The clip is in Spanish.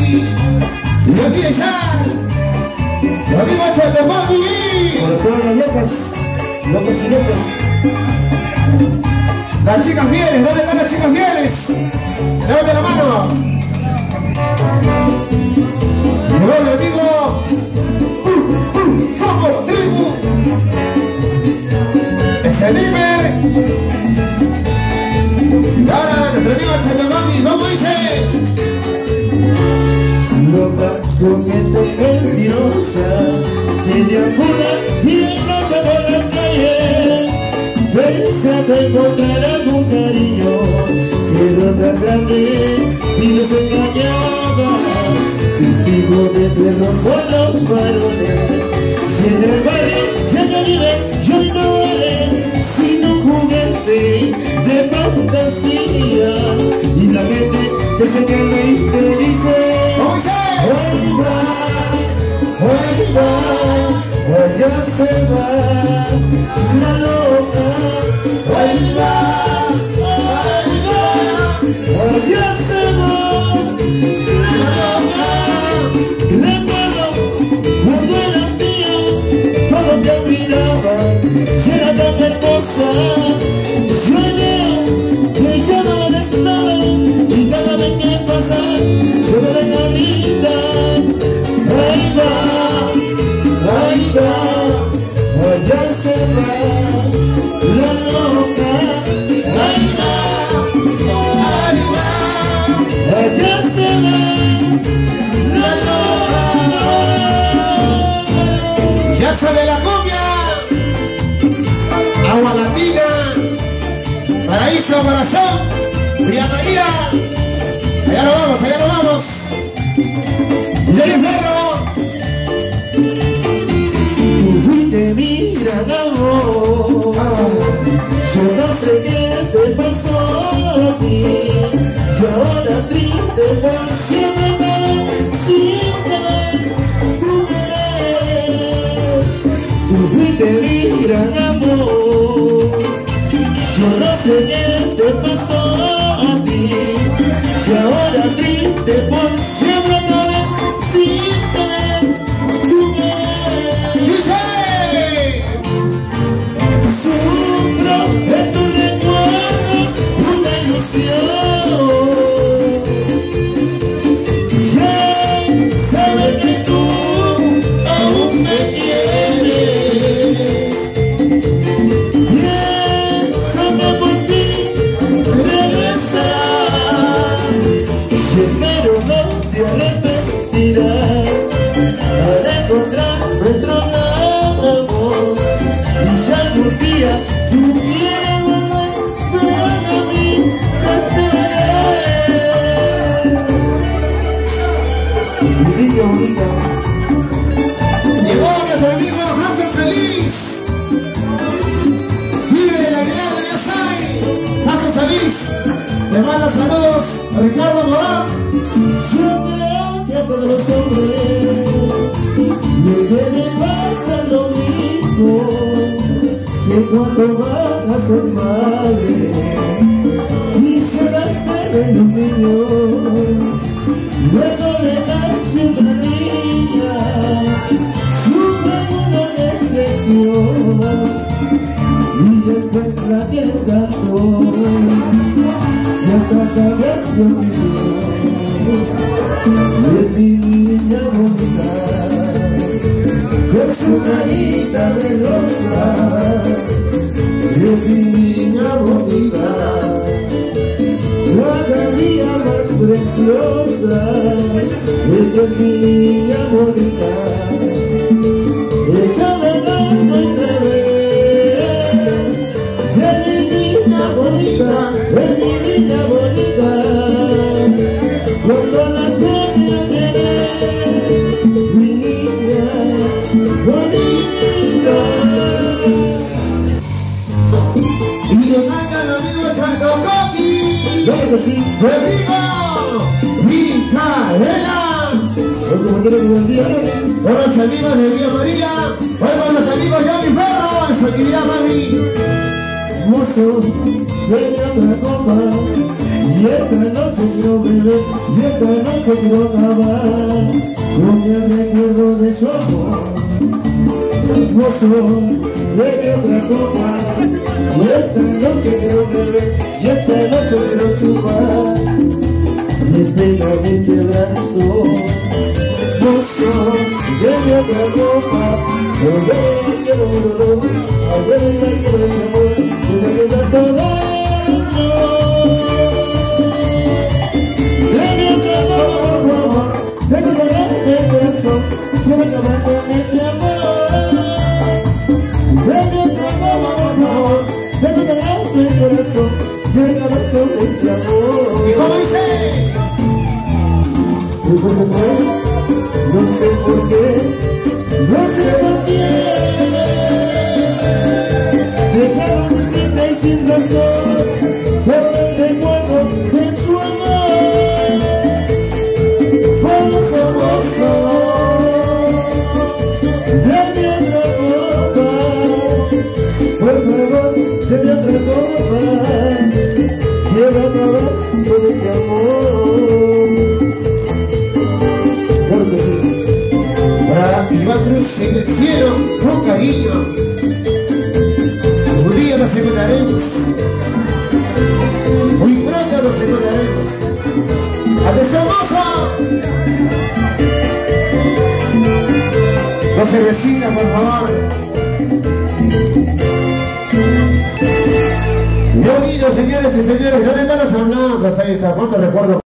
Y aquí está la amiga Chacamami. Para todas las locas, locos y locos. Las chicas fieles, ¿dónde están las chicas fieles? Levante la mano. Llegó mi amigo Foco Tribu. Ese Nimer. Y ahora nuestra amiga Chacamami, ¿cómo dice? Loca, coqueta y mentirosa, te deambula y de noche por las calles. Pensaba encontrar algún cariño que ronda grande y nos engañaba. Testigo de perros son los varones. Si en el barrio ya no viven, yo no haré sino un juguete de fantasía. Y la gente desde que me dice: allá se va la loca, ahí va, allá se va la loca. Recuerdo cuando era mía, todo te admiraba, si era tan hermosa. Yo veo que ya no vales nada, y cada vez que pasa, te veo la linda. Ahí va, allá se va la loca. Ahí va, allá se va la loca. Ya sale la cumbia. Agua Latina. Paraíso, corazón. Villa María. Allá nos vamos, allá nos vamos. Jerry Ferro. De mi gran amor, yo no sé qué te pasó a ti, y ahora triste por siempre sin tener tu querer. Tú fuiste mi gran amor, yo no sé qué te pasó a ti, y ahora triste por siempre sin tener tu querer. De tu recuerdo una ilusión. Ya sabes que tú aún me quieres. Piénsame por ti regresar. Y espero no te arrepentirás al encontrar nuestro gran amor. Y si algún día tú quieres volver, ven a mí, te esperaré. Bonita, bonita. Llegó nuestro amigo José Feliz. Vive de la mirada de Yasai. José Feliz. Le manda saludos a Ricardo Morán. Yo creo que a todos los hombres les debe pasar lo mismo, que cuando van a ser madre quisieran tener un niño. Luego de darse una niña sufren una decepción, y después la tienen tanto y hasta cambiando opinión. Es mi niña bonita con su carita de rosa. Es mi niña bonita, la mía más preciosa. Es mi niña bonita, échame tanto y te ver. Es mi niña bonita, es mi niña bonita. Cuando la tenga a querer, mi niña bonita. Y le manda el amigo Chacamami. Claro que sí. Rodrigo Micaela. Los compañeros de Valdía. Con los amigos de Villa María. Hoy con los amigos Johnny Ferro. En su actividad, mami. Mozo, tiene otra copa, y Y esta noche quiero beber, y esta noche quiero acabar con el recuerdo de su amor. Hermoso, de otra copa. Y esta noche quiero beber, y esta noche quiero chupar. Y pega mi quebranto. Hermoso, de otra copa. A ver, quiero mi dolor, a ver, quiero mi amor. Me vas a dar todo daño. Debe ganarte el corazón, debe acabar con este amor. Debe acabar, por favor, debe ganarte el corazón, debe acabar con este amor. ¿Y cómo dice? Se fue, no sé por qué, no sé por qué. Dejaron muy triste y sin razón, por el recuerdo de su amor. Debe otra copa, quiero acabar con este amor. Claro que sí. Para Iván Cruz en el cielo, con cariño. Un día nos encontraremos, muy pronto nos encontraremos. ¡Atención, moza! No se resigna, por favor. Muy unidos, señores y señores. ¿Dónde están los aplausos? Ahí está. ¿Cuánto recuerdo?